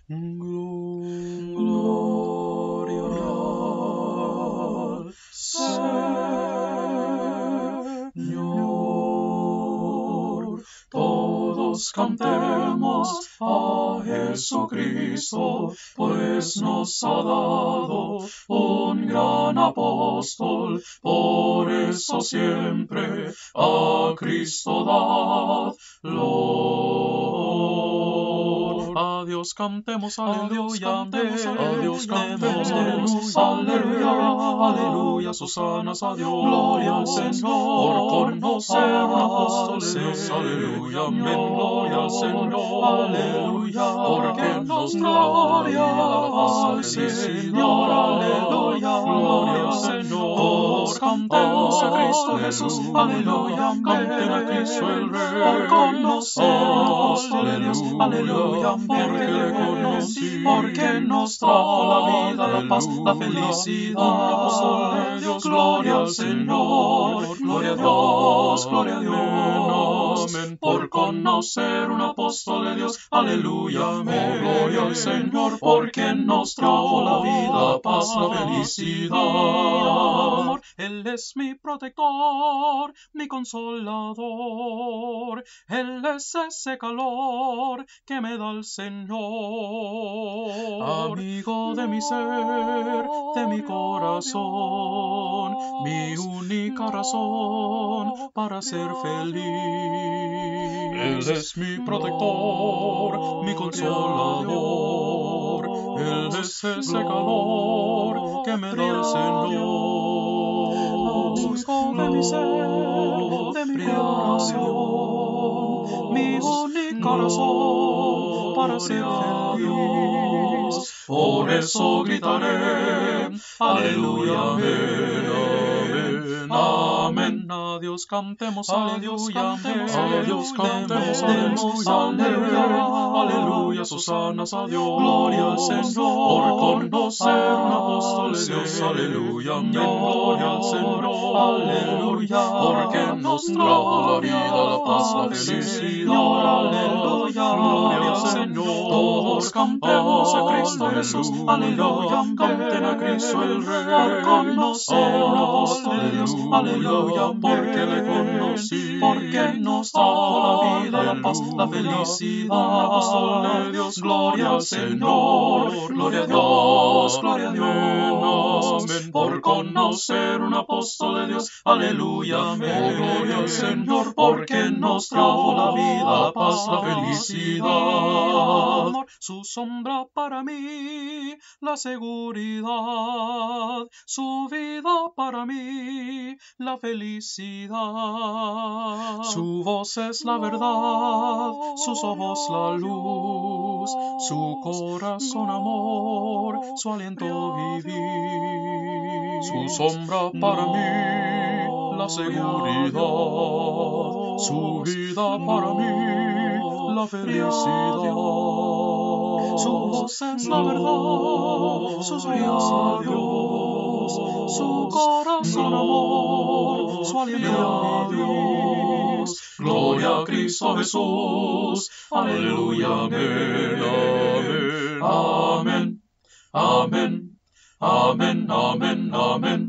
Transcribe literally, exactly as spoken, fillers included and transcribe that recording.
Gloria al Señor. Todos cantemos a Jesucristo, pues nos ha dado un gran apóstol. Por eso siempre a Cristo dadlo. A Dios cantemos, aleluya, a Dios cantemos, aleluya, aleluya, Susanas a Dios, gloria al Señor, por conocer un apóstol de Dios, aleluya, amén, gloria al Señor, aleluya, porque nos trajo la vida, la Señor, aleluya, gloria al Señor, todos cantemos a Cristo Jesús, aleluya, canten a Cristo el Rey, por conocer un apóstol de Dios, aleluya, porque le conocí, porque nos trajo la vida, la paz, la felicidad, un apóstol de Dios, gloria al Señor, gloria a Dios, gloria a Dios, amén, por conocer un apóstol de Dios, aleluya, amén, gloria al Señor, porque nos trajo la vida, la paz, la felicidad. Él es mi protector, mi consolador, Él es ese calor que me da el Señor, amigo de mi ser, de mi corazón, mi única razón para ser feliz. Él es mi protector, mi consolador, Él es ese calor que me da el Señor. Amigo de mi ser, de mi corazón, mi única razón para ser feliz. Por eso gritaré, aleluya, amén, amén, amén. A Dios cantemos, aleluya, amén, a Dios cantemos, aleluya, aleluya, Susanas a Dios, gloria al Señor, por conocer un apóstol de Dios, aleluya, amén, gloria al Señor, aleluya, porque nos trajo la vida, la paz, la felicidad, aleluya, gloria al Señor, todos cantemos a Cristo Jesús, aleluya, canten a Cristo el Rey, por conocer un apóstol de Dios, aleluya, porque le conocí, porque nos trajo la vida, la paz, la felicidad, un apóstol de Dios, gloria al Señor, gloria a Dios, gloria a Dios, amén, por conocer un apóstol de Dios, aleluya, amén, gloria al Señor, porque nos trajo la vida, la paz, la felicidad, su sombra para mí, la seguridad, su vida para mí, la felicidad, su voz es la verdad, sus ojos la luz, su corazón amor, su aliento vivir, su sombra para mí, la seguridad, su vida para mí, la felicidad, su voz es la verdad, sus ojos Dios, su corazón amor, su aliento Dios, gloria a Cristo Jesús, aleluya, amén, amén, amén, amén, amén, amén, amén.